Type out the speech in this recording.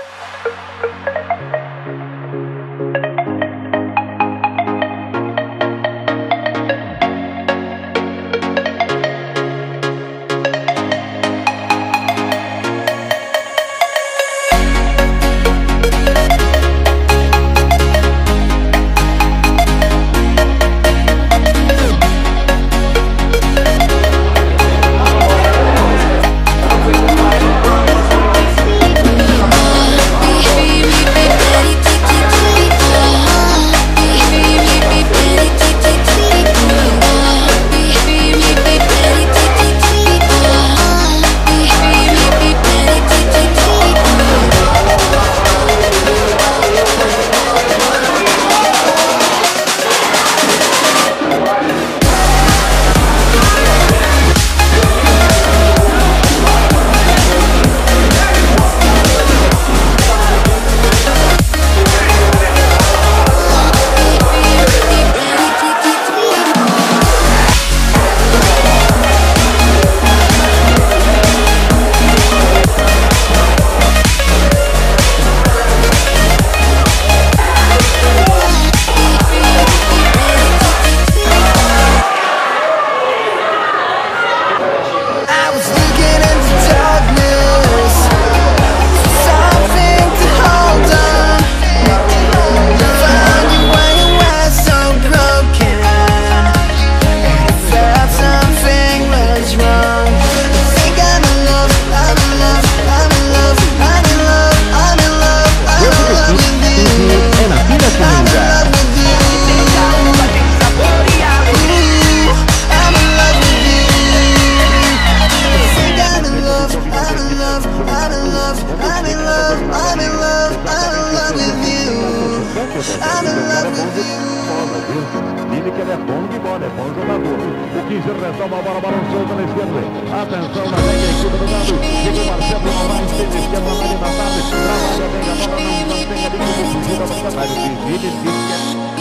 Ele que ele é bom de bola, é bom jogador. O 15 retoma a bola, balançou pela esquerda. Atenção na meia equipe do lado. Chega o Marcelo Auguto Jorge, esquerda na linha da tarde. Trabalha bem a bola, não tem a linha de fugida do cenário.